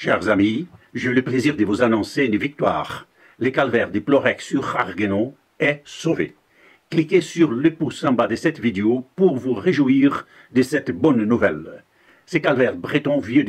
Chers amis, j'ai le plaisir de vous annoncer une victoire. Le calvaire de Plorex-sur-Arguenon est sauvé. Cliquez sur le pouce en bas de cette vidéo pour vous réjouir de cette bonne nouvelle. Ce calvaire breton vieux de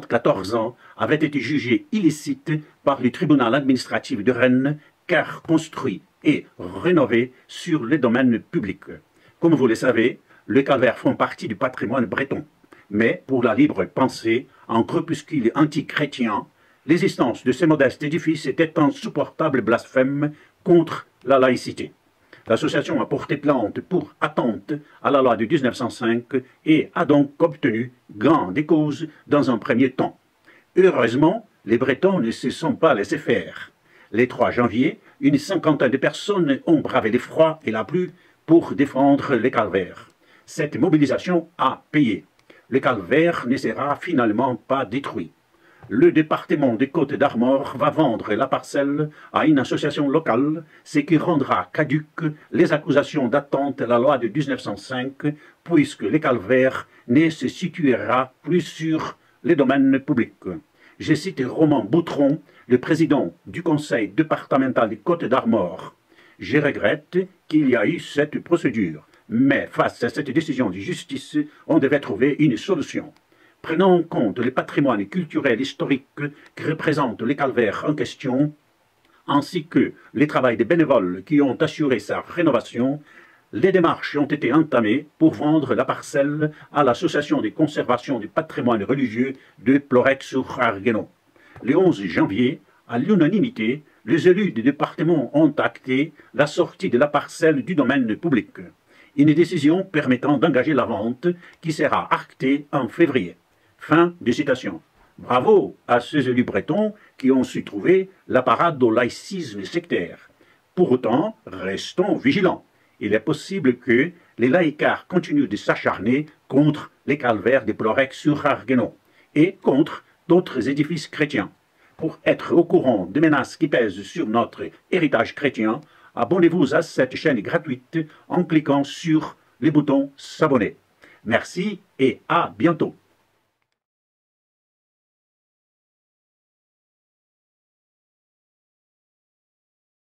74 ans avait été jugé illicite par le tribunal administratif de Rennes car construit et rénové sur le domaine public. Comme vous le savez, les calvaires font partie du patrimoine breton. Mais pour la libre pensée, en crépuscule anti-chrétien, l'existence de ce modeste édifice était un insupportable blasphème contre la laïcité. L'association a porté plainte pour atteinte à la loi de 1905 et a donc obtenu gain de cause dans un premier temps. Heureusement, les Bretons ne se sont pas laissés faire. Le 3 janvier, une cinquantaine de personnes ont bravé le froid et la pluie pour défendre les calvaires. Cette mobilisation a payé. Le calvaire ne sera finalement pas détruit. Le département des Côtes-d'Armor va vendre la parcelle à une association locale, ce qui rendra caduques les accusations d'atteinte à la loi de 1905, puisque le calvaire ne se situera plus sur les domaines publics. Je cite Roman Boutron, le président du conseil départemental des Côtes-d'Armor. Je regrette qu'il y a eu cette procédure. Mais face à cette décision de justice, on devait trouver une solution. Prenant en compte le patrimoine culturel historique que représente le calvaire en question, ainsi que le travail des bénévoles qui ont assuré sa rénovation, les démarches ont été entamées pour vendre la parcelle à l'association de conservation du patrimoine religieux de Plorex-sur-Arguenon. Le 11 janvier, à l'unanimité, les élus du département ont acté la sortie de la parcelle du domaine public. Une décision permettant d'engager la vente qui sera actée en février. Fin de citation. Bravo à ces élus bretons qui ont su trouver la parade au laïcisme sectaire. Pour autant, restons vigilants. Il est possible que les laïcards continuent de s'acharner contre les calvaires de Plorex-sur-Arguenon et contre d'autres édifices chrétiens. Pour être au courant des menaces qui pèsent sur notre héritage chrétien, abonnez-vous à cette chaîne gratuite en cliquant sur le bouton s'abonner. Merci et à bientôt.